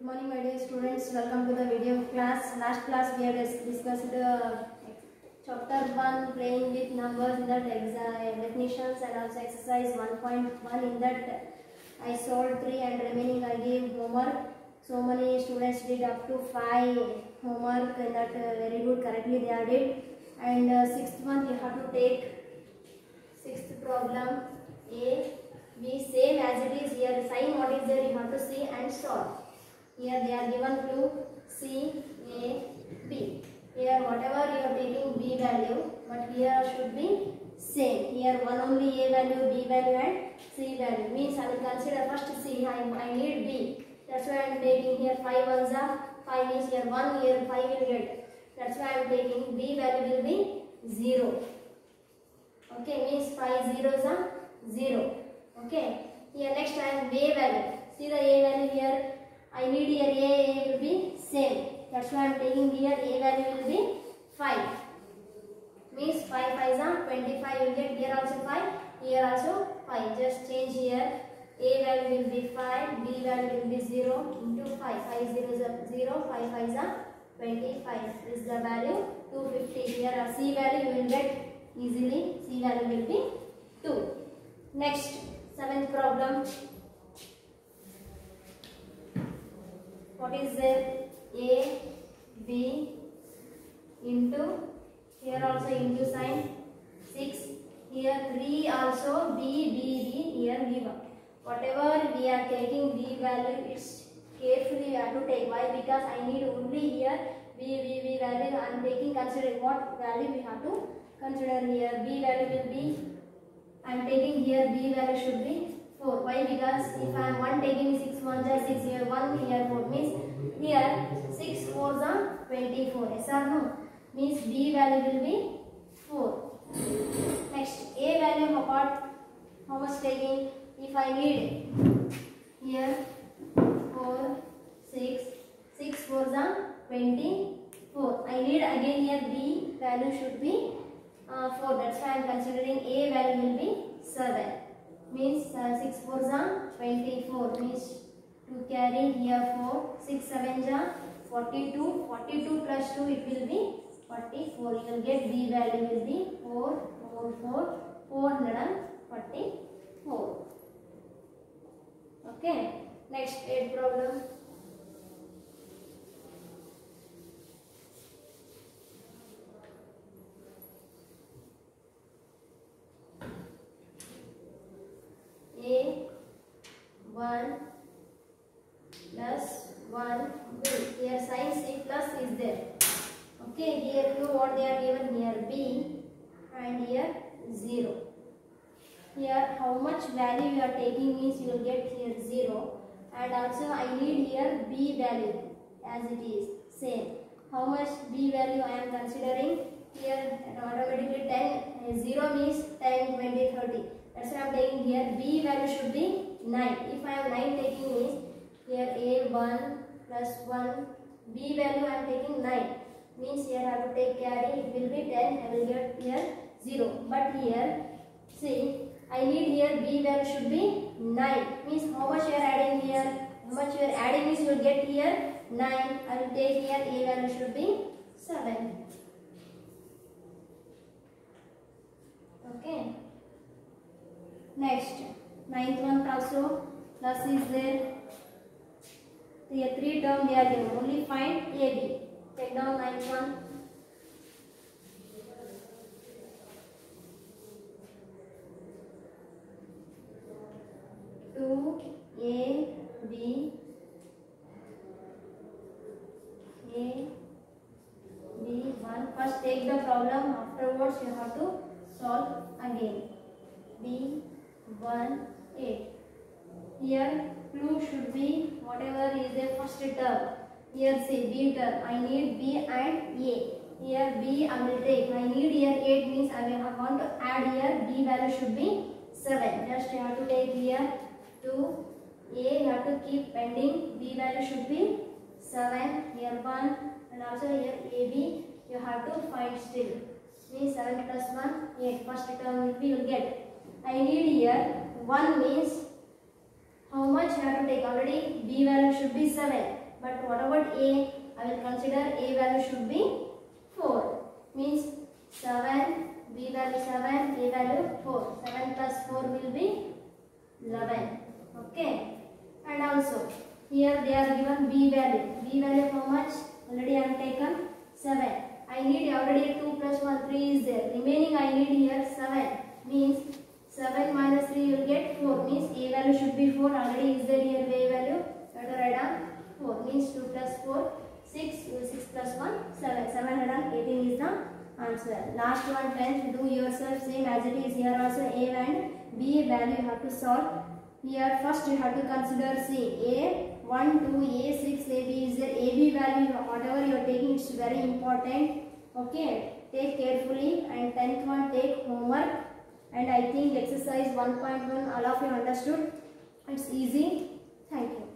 morning, my dear students. Welcome to the video class. Last class we have discussed chapter 1, playing with numbers, in that definitions, and also exercise 1.1. In that I solved 3 and remaining I gave homework. So many students did up to 5 homework, and that very good, correctly they are did. And sixth one you have to take sixth problem A, B, same as it is here. Sign what is there you have to see and solve. Here they are given clue C, A, B. Here whatever you are taking B value, but here should be same. Here one only A value, B value and C value. Means I will consider first C. I need B. That's why I am taking here 5 ones are 5 means here 1 here 5 will get. That's why I am taking B value will be 0. Okay, means 5 zeros are 0. Okay. Here next I am A value. See the A value here. I need here A will be same. That's why I am taking here A value will be 5. Means 5 5s are 25. You get here also 5. Here also 5. Just change here. A value will be 5. B value will be 0 into 5. 5 zeros are 0. 5 5s are 25. This is the value 250. Here C value you will get easily. C value will be 2. Next, seventh problem. What is there? A, B into, here also into sign 6, here 3 also B, B, B, here given. Whatever we are taking B value, it's carefully we have to take. Why? Because I need only here B value. I am taking, considering what value we have to consider here. B value will be, I am taking here B value should be 4. Why? Because if I am 1 taking 6 ones are 6, here 1, here 4 means here 6 4s are 24. Yes or no? Means B value will be 4. Next, A value apart, how much taking? If I need here 4, 6, 6 4s are 24. I need again here B value should be 4. That's why I am considering A value will be 7. Means 6 4s are 24. Means to carry here 4. 6 7s are 42. 42 plus 2 it will be 44. You will get B value will be 444. Okay. Next 8th problem. A 1 plus 1 B. Here sign C plus is there. Okay, here two what they are given here B and here 0. Here how much value you are taking means you will get here 0, and also I need here B value as it is same. How much B value I am considering here? Automatically 10 0 means 10 20 30. That's why I am taking here B value should be 9. If I am 9 taking means here A 1 plus 1 B value I am taking 9. Means here I have to take carry, it will be 10, I will get here 0. But here see I need here B value should be 9. Means how much you are adding here? How much you are adding means you will get here 9. I will take here A value should be 7. Okay. Next, 9th one also plus is there. Here 3 term they are given. Only find AB. Take down 9th one. Two A B 1. First take the problem. Afterwards you have to solve again. B 1 8. Here clue should be whatever is the first term. Here say B term. I need B and A. Here B I will take. I need here 8 means I want to add here B value should be 7. Just you have to take here 2 A. You have to keep pending. B value should be 7. Here 1 and also here AB. You have to find still. Means 7 plus 1 8. First term will be you will get. I need here 1 means how much you have to take? Already B value should be 7. But what about A? I will consider A value should be 4. Means 7, B value 7, A value 4. 7 plus 4 will be 11. Okay. And also here they are given B value. B value how much? Already I am taken 7. I need already 2 plus 1, 3 is there. Remaining I need here 7. Means 7 minus 3 you will get 4. Means A value should be 4. Already is there here A value. You have to write down 4. Means 2 plus 4, 6. 6 plus 1, 7. 718 is the answer. Last one 10th. Do yourself same as it is here also. A and B value you have to solve. Here first you have to consider see A 1, 2, A 6, A B is there. A B value whatever you are taking it's very important. Okay, take carefully. And 10th one take homework. And I think exercise 1.1 all of you understood. It's easy. Thank you.